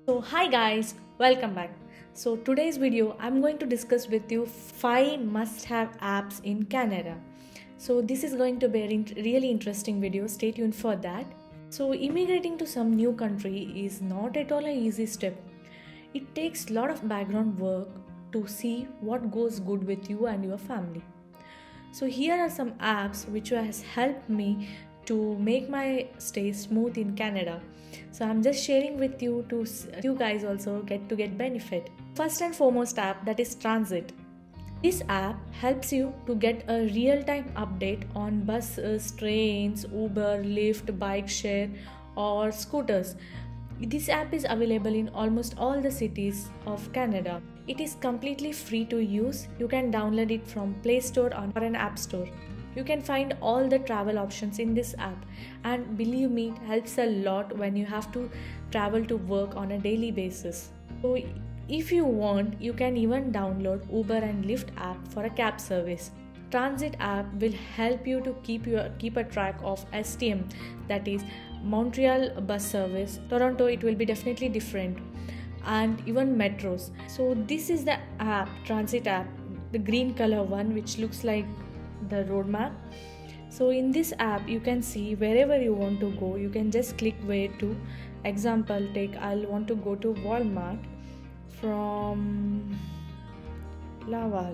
So hi guys, welcome back. So today's video I'm going to discuss with you 5 must-have apps in Canada. So this is going to be a really interesting video. Stay tuned for that. So immigrating to some new country is not at all an easy step. It takes a lot of background work to see what goes good with you and your family. So here are some apps which has helped me to make my stay smooth in Canada. So I'm just sharing with you to you guys also get benefit. First and foremost app, that is Transit. This app helps you to get a real-time update on buses, trains, Uber, Lyft, bike share or scooters. This app is available in almost all the cities of Canada. It is completely free to use. You can download it from Play Store or an App Store. You can find all the travel options in this app, and believe me, it helps a lot when you have to travel to work on a daily basis. So if you want, you can even download Uber and Lyft app for a cab service. Transit app will help you to keep a track of STM, that is Montreal bus service. Toronto, it will be definitely different, and even metros. So this is the app, Transit app, the green color one, which looks like the road map. So in this app you can see wherever you want to go. You can just click where to. Example, I'll want to go to Walmart from Laval.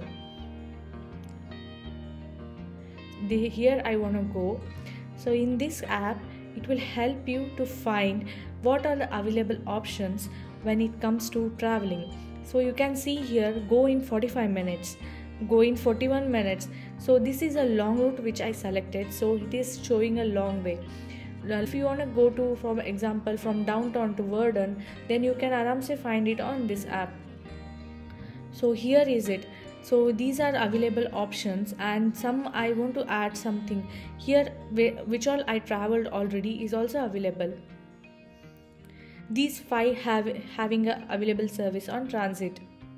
Here I want to go. So in this app it will help you to find what are the available options when it comes to traveling. So you can see here, go in 45 minutes, go in 41 minutes. So this is a long route which I selected, so it is showing a long way. If you want to go to, for example, from downtown to Verdun, then you can aramse find it on this app. So here is it. So these are available options, and some I want to add something here which all I traveled already is also available. These 5 having a available service on Transit.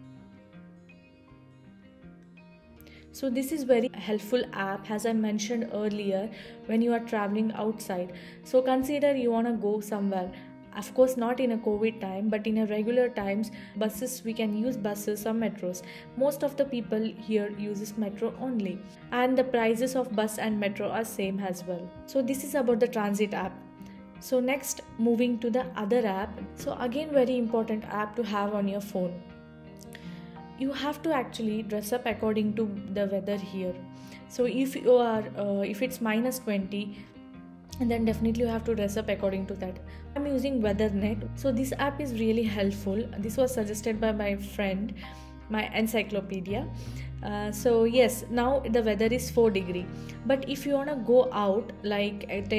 So this is very helpful app, as I mentioned earlier, when you are traveling outside. So consider you want to go somewhere. Of course not in a COVID time, but in a regular times, buses, we can use buses or metros. Most of the people here uses metro only, and the prices of bus and metro are same as well. So this is about the Transit app. So next, moving to the other app. So again, very important app to have on your phone. You have to actually dress up according to the weather here. So if you are if it's -20, and then definitely you have to dress up according to that. I'm using WeatherNet. So this app is really helpful. This was suggested by my friend, my encyclopedia. So yes, now the weather is 4 degree, but if you want to go out, like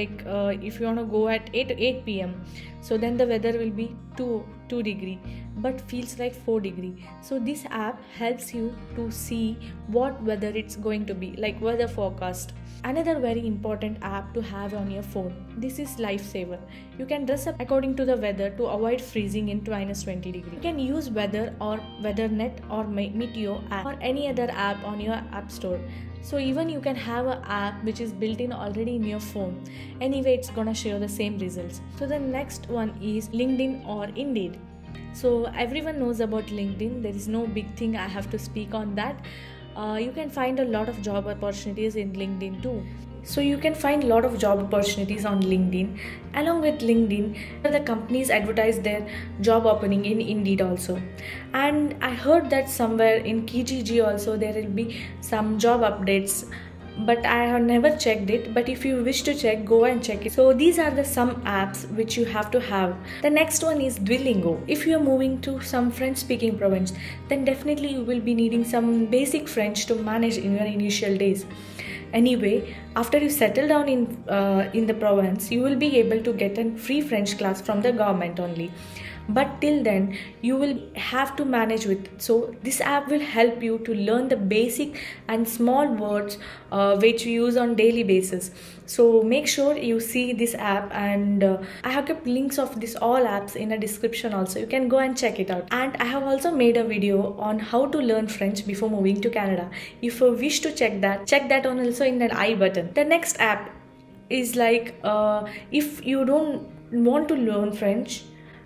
if you want to go at 8 p.m, so then the weather will be 2 degree, but feels like 4 degree. So this app helps you to see what weather it's going to be, like weather forecast. Another very important app to have on your phone, this is Lifesaver. You can dress up according to the weather to avoid freezing in -20 degree. You can use Weather or WeatherNet or Meteo app or any other app on your app store. So even you can have an app which is built in already in your phone. Anyway, it's gonna show the same results. So the next one is LinkedIn or Indeed. So everyone knows about LinkedIn. There is no big thing I have to speak on that. You can find a lot of job opportunities in LinkedIn too. So you can find a lot of job opportunities on LinkedIn. Along with LinkedIn, the companies advertise their job opening in Indeed also. And I heard that somewhere in Kijiji also there will be some job updates, but I have never checked it. But if you wish to check, go and check it. So these are the some apps which you have to have. The next one is Duolingo. If you are moving to some French speaking province, then definitely you will be needing some basic French to manage in your initial days. Anyway, after you settle down in the province, you will be able to get a free French class from the government only. But till then you will have to manage with it. So this app will help you to learn the basic and small words which you use on daily basis. So make sure you see this app, and I have kept links of this all apps in a description also. You can go and check it out. And I have also made a video on how to learn French before moving to Canada. If you wish to check that on also in that I button. The next app is like if you don't want to learn French,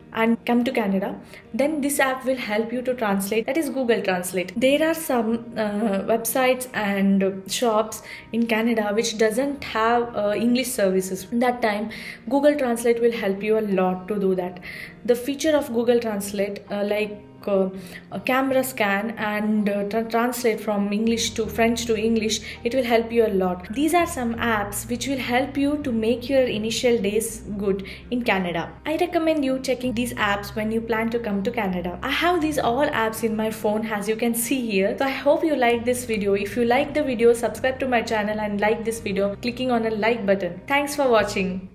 and come to Canada, then this app will help you to translate, that is Google Translate. There are some websites and shops in Canada which doesn't have English services. That time Google Translate will help you a lot to do that. The feature of Google Translate, a camera scan and translate from English to French to English, it will help you a lot. These are some apps which will help you to make your initial days good in Canada. I recommend you checking these apps when you plan to come to Canada. I have these all apps in my phone, as you can see here. So I hope you like this video. If you like the video, subscribe to my channel and like this video clicking on a like button. Thanks for watching.